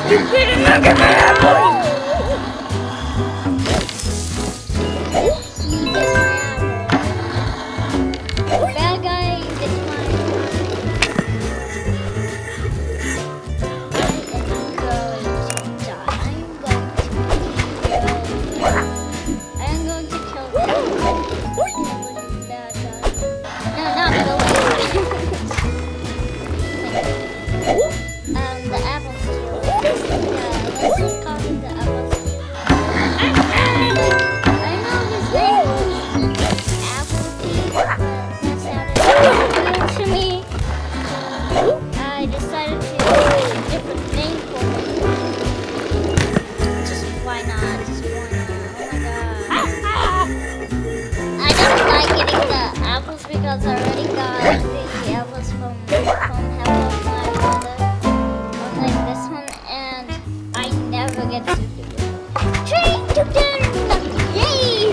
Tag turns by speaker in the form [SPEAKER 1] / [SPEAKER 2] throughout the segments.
[SPEAKER 1] You didn't look at my apple!
[SPEAKER 2] Bad guy gets my I'm going to kill him. Bad guy. No, not kill him. The apple stealer. Yeah, let's just call him the apple stealer. I know his name was Apple Thief, but that sounded weird to me. I decided to make a different name for him. Just why not? Just why not? Oh my god. I don't like getting the apples because I already got the apples from Hello My Mother. Unlike this one, and I never get to do it. Train to Kentucky! Yay!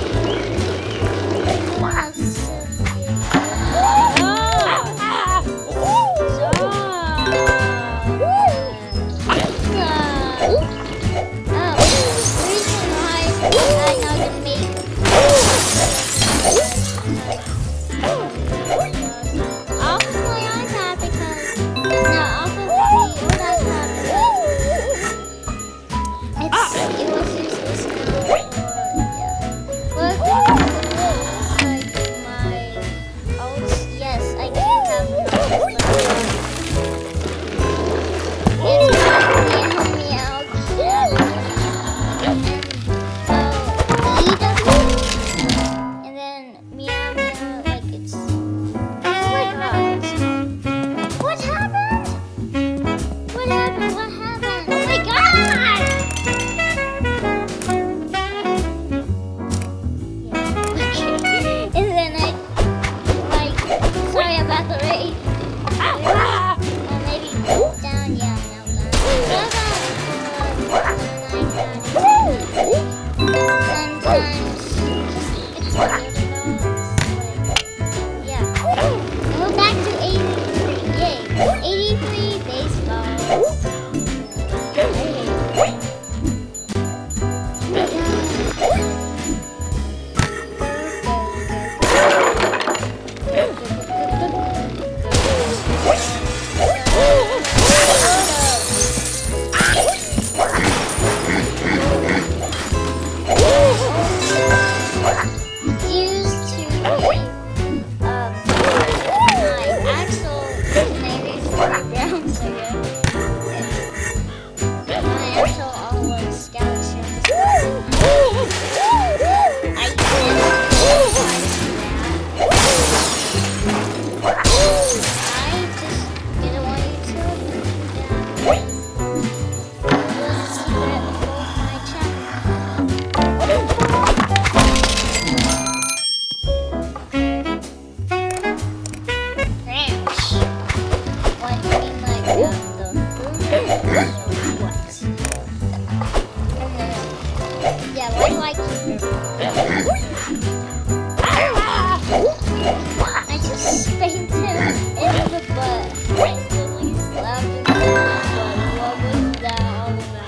[SPEAKER 2] I just spanked him in the butt. Randomly slapped him in the butt. What was that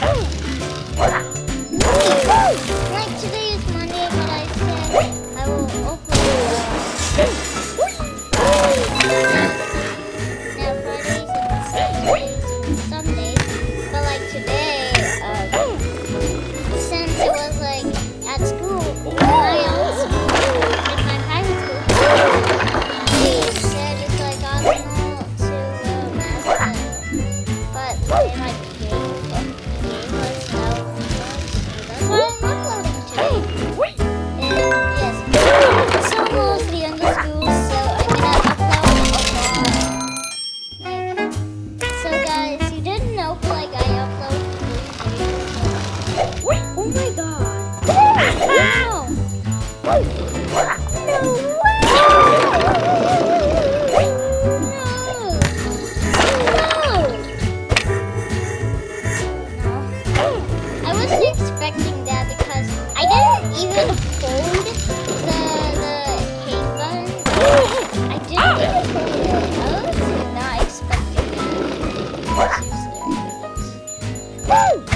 [SPEAKER 2] all about? Like today is Monday, but I said I will open now Fridays and Saturdays and Sundays. But like today, since it was like at school, I also in my private school, they said it's like optional to master, but they like gave us how it was. That's why I'm uploading today. And yes, it's almost the end of school, so I'm gonna upload a lot. So guys, you didn't know, but like I upload 3 videos. Oh my god! Wow! No way! No! I wasn't expecting that because I didn't even hold the hate button. I didn't even hold it. I was not expecting that. Seriously, I didn't.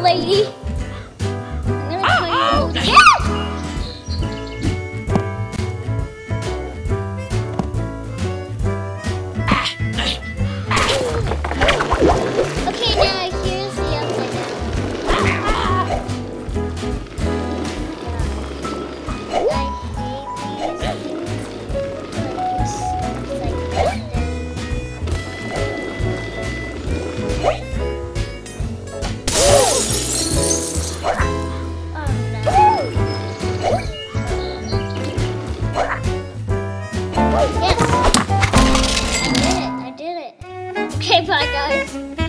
[SPEAKER 2] lady. I'm gonna try to go. Yes! Okay, now here's the upside down. I hate these things. It's like London. Yes! I did it. Okay, bye guys.